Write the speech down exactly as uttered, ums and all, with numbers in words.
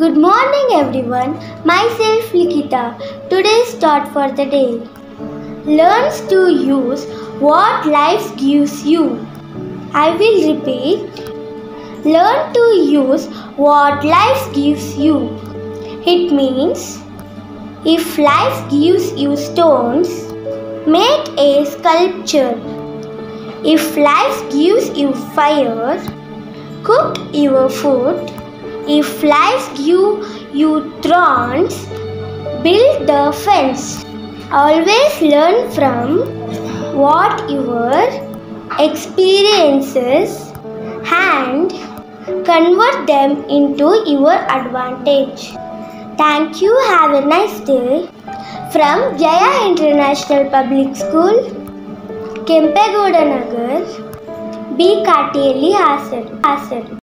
Good morning everyone, myself Likita. Today's thought for the day. Learn to use what life gives you. I will repeat. Learn to use what life gives you. It means if life gives you stones, make a sculpture. If life gives you fire, cook your food. If life gives you thorns, build the fence. Always learn from what your experiences and convert them into your advantage. Thank you. Have a nice day. From Jaya International Public School, Kempegowda Nagar, B. Katiyelli, Hasaru.